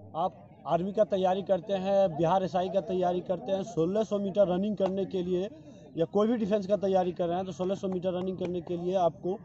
आप आर्मी का तैयारी करते हैं, बिहार एसआई का तैयारी करते हैं, 1600 मीटर रनिंग करने के लिए या कोई भी डिफेंस का तैयारी कर रहे हैं तो 1600 मीटर रनिंग करने के लिए आपको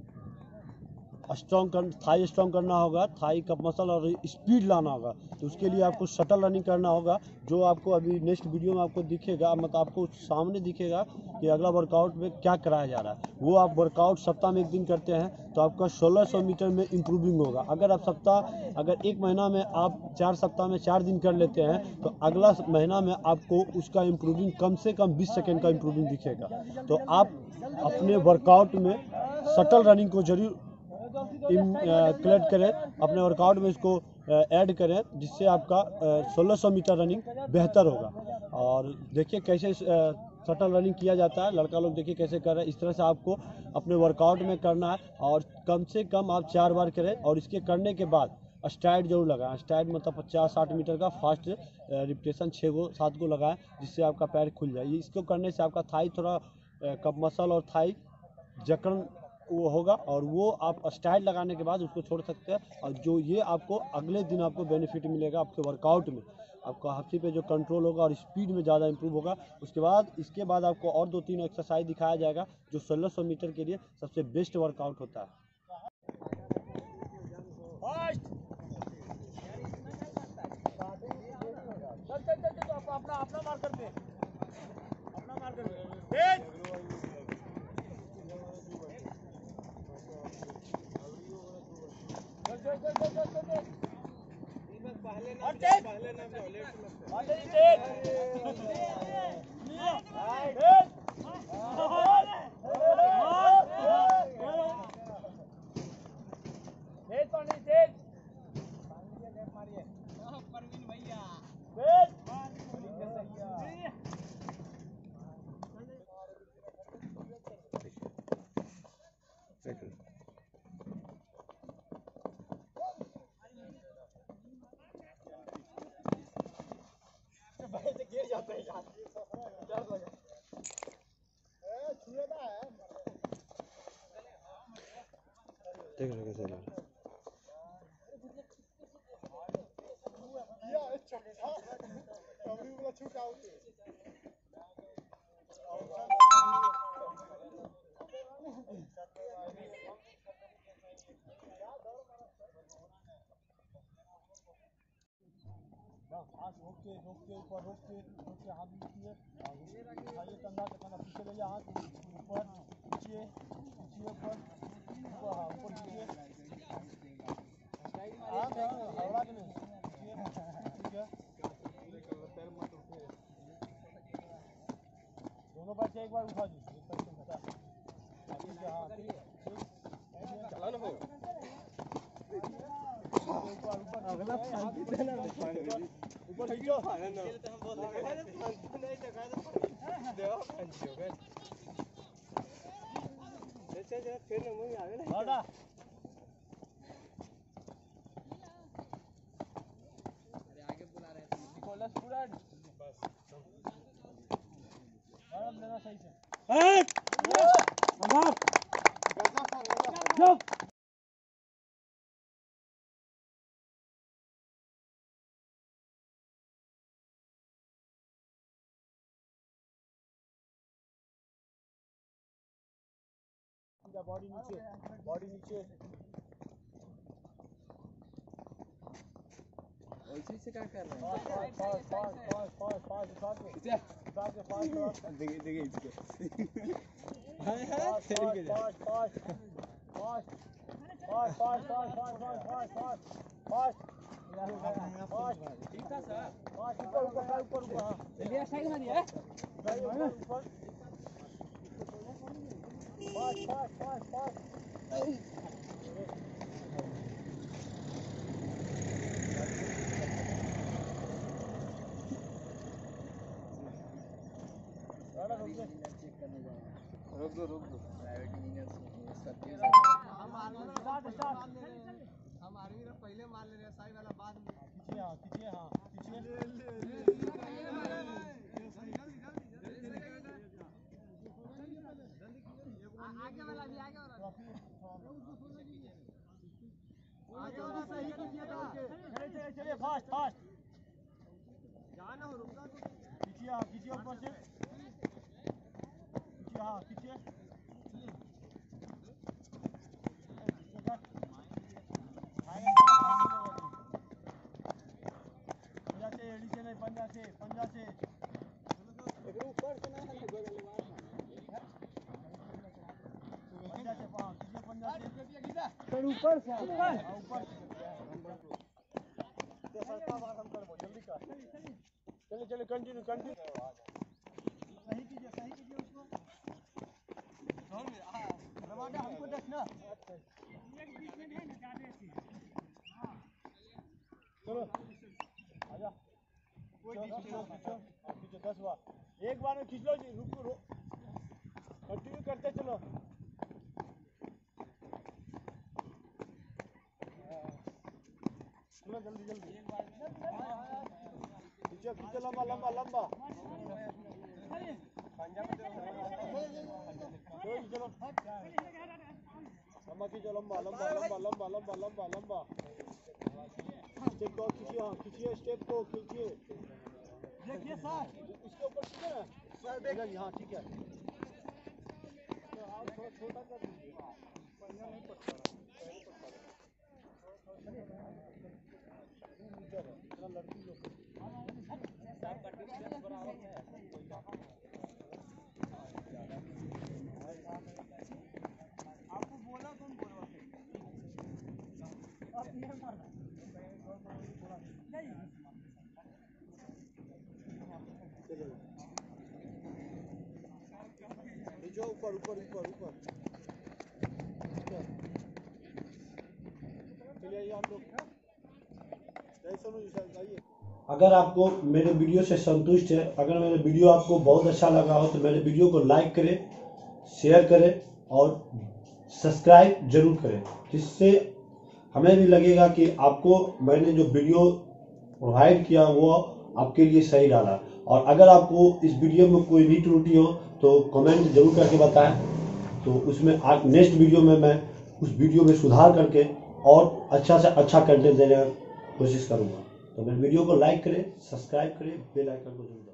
थाई स्ट्रॉन्ग करना होगा, थाई कप मसल और स्पीड लाना होगा। तो उसके लिए आपको शटल रनिंग करना होगा, जो आपको अभी नेक्स्ट वीडियो में आपको दिखेगा, मतलब आपको सामने दिखेगा कि अगला वर्कआउट में क्या कराया जा रहा है। वो आप वर्कआउट सप्ताह में 1 दिन करते हैं तो आपका 1600 मीटर में इम्प्रूविंग होगा। अगर 1 महीना में आप 4 सप्ताह में 4 दिन कर लेते हैं तो अगला महीना में आपको उसका इम्प्रूविंग कम से कम 20 सेकेंड का इम्प्रूविंग दिखेगा। तो आप अपने वर्कआउट में शटल रनिंग को जरूर कलेक्ट करें, अपने वर्कआउट में इसको ऐड करें, जिससे आपका 1600 मीटर रनिंग बेहतर होगा। और देखिए कैसे शटल रनिंग किया जाता है, लड़का लोग देखिए कैसे कर रहे हैं। इस तरह से आपको अपने वर्कआउट में करना है और कम से कम आप 4 बार करें। और इसके करने के बाद स्ट्राइड जरूर लगाएं। स्ट्राइड मतलब 50-60 मीटर का फास्ट रिपीटेशन 6-7 को लगाएं, जिससे आपका पैर खुल जाए। इसको करने से आपका थाई थोड़ा कप मसल और थाई जकड़न वो होगा, और वो आप स्टाइल लगाने के बाद उसको छोड़ सकते हैं। और जो ये आपको अगले दिन आपको बेनिफिट मिलेगा आपके वर्कआउट में, आपका हाथी पे जो कंट्रोल होगा और स्पीड में ज़्यादा इंप्रूव होगा। इसके बाद आपको और 2-3 एक्सरसाइज दिखाया जाएगा जो 1600 मीटर के लिए सबसे बेस्ट वर्कआउट होता है। रोक के ऊपर रोक के हाथ नीचे उठाइए, कंधा के कंधा पीछे ले जाए, हाथ ऊपर पीछे ऊपर हाँ ऊपर नीचे हवा के नहीं, ठीक है। दोनों पैर से एक बार उठा दीजिए, एक पैर से उठा, ठीक है। हाँ चला ना हो अगला ऊपर खींचो आगे बुला रहे लेना सही से। बॉडी नीचे ऐसे से क्या कर रहे हैं? देखिए रोक दो प्राइवेट इंजीनियर हम आर्मी में पहले मार ले रहे हैं, साई वाला बाद में पीछे आगे वाला सही कीजिएगा। फास्ट फास्ट जाना हो रुकना खींचिए खींचिए ऊपर से खींचिए हाँ खींचिए पंजा से एड़ी से नहीं पंजा से ऊपर से नहीं पंजा से पंजा से ऊपर से ऊपर जल्दी कर चलिए कंटिन्यू सही कीजिए उसको हमको देखना चलो आजा खींचो 10 बार एक बार में खींच लो जी रुको कंटिन्यू करते चलो जल्दी खींचो लंबा चलो लंबा खींचो लंबा स्टेप को खींचिए स्टेप को खींचिए देखिए सर इसके ऊपर खींचे ना सर देखिए हाँ ठीक है तो आप थोड़ा छोटा कर दीजिए पंजा नहीं पड़ता लड़की लोग आपको बोला कौन बोला ऊपर चलिए आप लोग अगर आपको मेरे वीडियो से संतुष्ट है, अगर मेरे वीडियो आपको बहुत अच्छा लगा हो तो मेरे वीडियो को लाइक करें, शेयर करें और सब्सक्राइब जरूर करें, जिससे हमें भी लगेगा कि आपको मैंने जो वीडियो प्रोवाइड किया वो आपके लिए सही डाला। और अगर आपको इस वीडियो में कोई भी त्रुटि हो तो कमेंट जरूर करके बताएं, तो उसमें नेक्स्ट वीडियो में मैं उस वीडियो में सुधार करके और अच्छा से अच्छा कंटेंट देने की कोशिश करूँगा। तो मेरे वीडियो को लाइक करें, सब्सक्राइब करें, बेल आइकन को जरूर